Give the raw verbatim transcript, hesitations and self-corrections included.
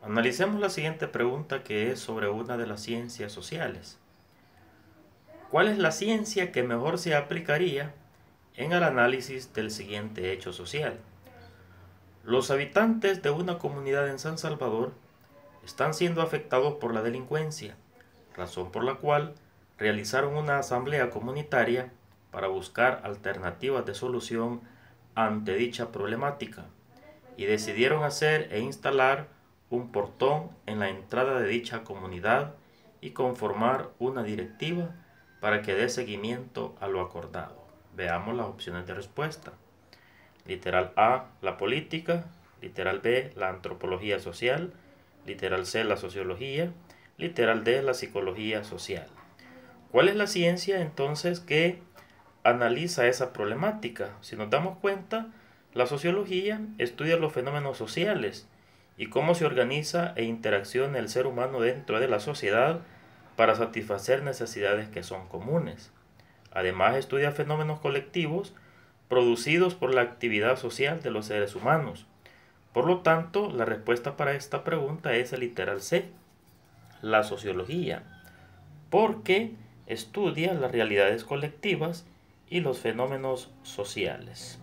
Analicemos la siguiente pregunta, que es sobre una de las ciencias sociales. ¿Cuál es la ciencia que mejor se aplicaría en el análisis del siguiente hecho social? Los habitantes de una comunidad en San Salvador están siendo afectados por la delincuencia, razón por la cual realizaron una asamblea comunitaria para buscar alternativas de solución ante dicha problemática y decidieron hacer e instalar un portón en la entrada de dicha comunidad y conformar una directiva para que dé seguimiento a lo acordado. Veamos las opciones de respuesta. Literal A, la política. Literal B, la antropología social. Literal C, la sociología. Literal D, la psicología social. ¿Cuál es la ciencia entonces que analiza esa problemática? Si nos damos cuenta, la sociología estudia los fenómenos sociales y cómo se organiza e interacciona el ser humano dentro de la sociedad para satisfacer necesidades que son comunes. Además, estudia fenómenos colectivos producidos por la actividad social de los seres humanos. Por lo tanto, la respuesta para esta pregunta es el literal C, la sociología, porque estudia las realidades colectivas y los fenómenos sociales.